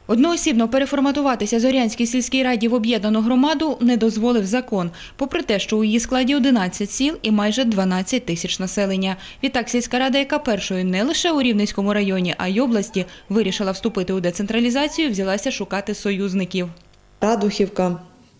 Одноосібно переформатуватися Зорянській сільській раді в об'єднану громаду не дозволив закон, попри те, що у її складі 11 сіл і майже 12 тисяч населення. Відтак сільська рада, яка першою не лише у Рівненському районі, а й області вирішила вступити у децентралізацію, взялася шукати союзників. Радухівка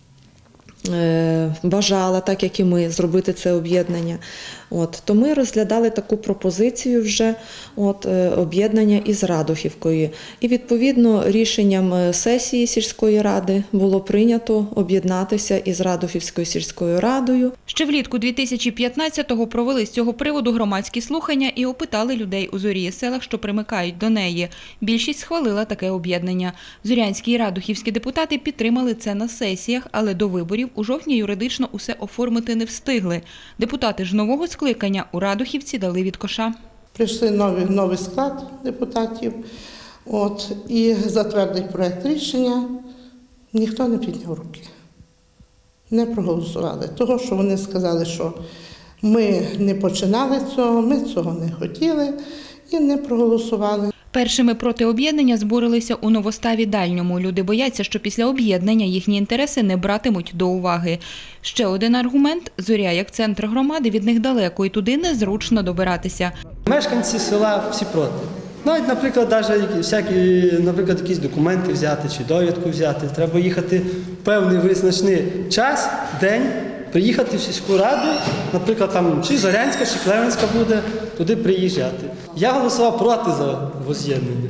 бажала, так як і ми, зробити це об'єднання. То ми розглядали таку пропозицію вже об'єднання із Радухівкою. І відповідно рішенням сесії сільської ради було прийнято об'єднатися із Радухівською сільською радою. Ще влітку 2015-го провели з цього приводу громадські слухання і опитали людей у Зорі і селах, що примикають до неї. Більшість схвалила таке об'єднання. Зорянські і радухівські депутати підтримали це на сесіях, але до виборів у жовтні юридично усе оформити не встигли. Депутати ж нового скликання у Радухівці дали від коша. Прийшли новий склад депутатів і затвердив проект рішення. Ніхто не підняв руки, не проголосували. Того, що вони сказали, що ми не починали цього, ми цього не хотіли і не проголосували. Першими проти об'єднання збурилися у Новоставі Дальньому. Люди бояться, що після об'єднання їхні інтереси не братимуть до уваги. Ще один аргумент – Зоря як центр громади від них далеко і туди незручно добиратися. Мешканці села всі проти. Навіть, наприклад, якісь документи взяти чи довідку взяти. Треба їхати в певний визначний час, день, приїхати в сільську раду, наприклад, там чи Зорянська, чи Клевенська буде, туди приїжджати. Я голосував проти за воз'єднання.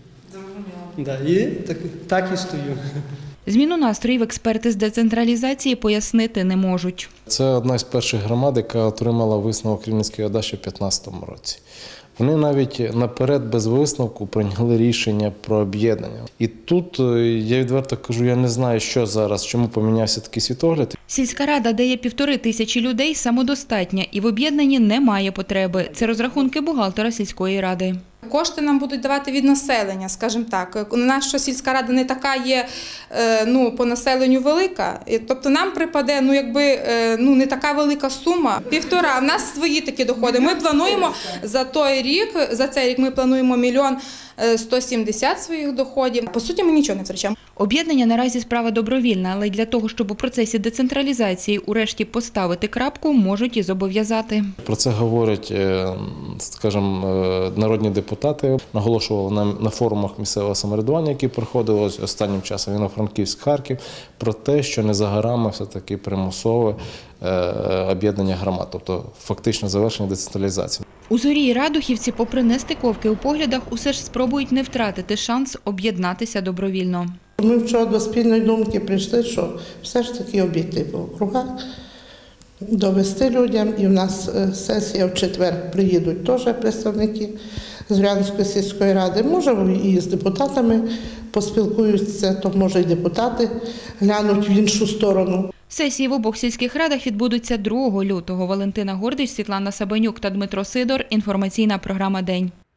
І так і стою. Зміну настроїв експерти з децентралізації пояснити не можуть. Це одна з перших громад, яка отримала висновок Рівненської ОДА ще в 2015 році. Вони навіть наперед без висновку прийняли рішення про об'єднання. І тут, я відверто кажу, я не знаю, що зараз, чому помінявся такий світогляд. Сільська рада, де є 1500 людей, самодостатня і в об'єднанні немає потреби. Це розрахунки бухгалтера сільської ради. Кошти нам будуть давати від населення, скажімо так. У нас що сільська рада не така є по населенню велика, тобто нам припаде не така велика сума. 1,5. У нас свої такі доходи. Ми плануємо за цей рік ми плануємо 1 170 000 своїх доходів. По суті, ми нічого не втрачаємо. Об'єднання наразі справа добровільна, але для того, щоб у процесі децентралізації урешті поставити крапку, можуть і зобов'язати. Про це говорять, скажімо, народні депутати. Наголошували на форумах місцевого самоврядування, які проходили останнім часом, Івано-Франківськ, Харків, про те, що не за горами все-таки примусове об'єднання громад, тобто фактично завершення децентралізації. У Зорі і Радухівці, попри нестиковки у поглядах, усе ж спробують не втратити шанс об'єднатися добровільно. Ми вчора до спільної думки прийшли, що все ж таки обійти по округах, довести людям. І в нас сесія в четвер приїдуть теж представники Зорянської сільської ради. Може, і з депутатами поспілкуються, то може і депутати глянуть в іншу сторону. Сесії в обох сільських радах відбудуться 2 лютого. Валентина Гордич, Світлана Сабанюк та Дмитро Сидор. Інформаційна програма «День».